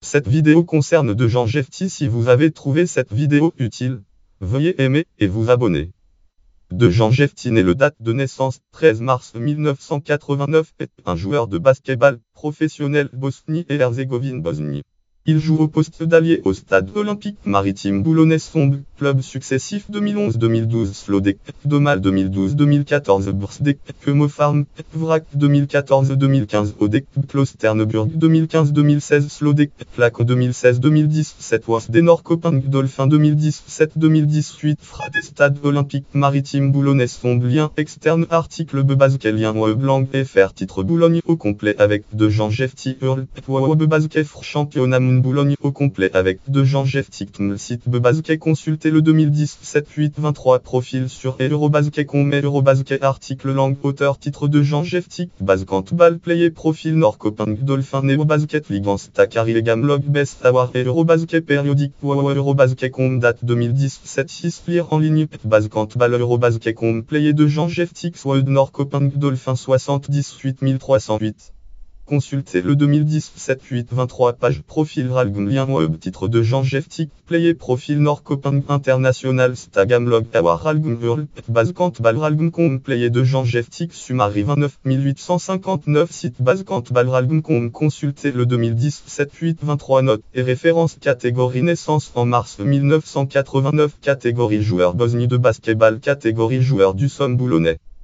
Cette vidéo concerne Dejan Jefti. Si vous avez trouvé cette vidéo utile, veuillez aimer et vous abonner. Dejan Jefti né le date de naissance 13 mars 1989 est un joueur de basketball professionnel Bosnie-et-Herzégovine Bosnie. Il joue au poste d'ailier au Stade Olympique Maritime Boulonnais. Son club successif 2011-2012 Slodek Domal 2012-2014 Bursdek Kemofarm Vrak 2014-2015 Odek Klosternburg 2015-2016 Slodek Flak 2016-2017 Wasdenor Kopang Dolphin 2017-2018 Frade Stade Olympique Maritime Boulonnais. Son lien externe article Bebazke lien blanc FR titre Boulogne au complet avec Dejan Jefti Hurl Bebazke championnat Boulogne au complet avec Dejan Jefti. Site Bebazke consultez le 2017-8-23 profil sur Eurobasket.com Eurobasket article langue auteur titre Dejan Jefti Basketball player profil Nord Kopang Dolphin Eurobasket Ligance Takari Gamlog Best Award Eurobasket périodique Eurobasket.com date 2017-6 lire en ligne Basketball Eurobasket.com player Dejan Jefti World Nord Kopang Dolphin 78308. Consultez le 2017-8-23 page profil Ralgum lien web titre Dejan Jefti player profil Nord Kopang International Stagamlog Awar Ralgum Hurl Basketball Ralgum.com player Dejan Jefti Sumari 29859 site Basketball Ralgum.com consultez le 2017-8-23 notes et références catégorie naissance en mars 1989 catégorie joueur Bosnie de basketball catégorie joueur du Somme Boulonnais.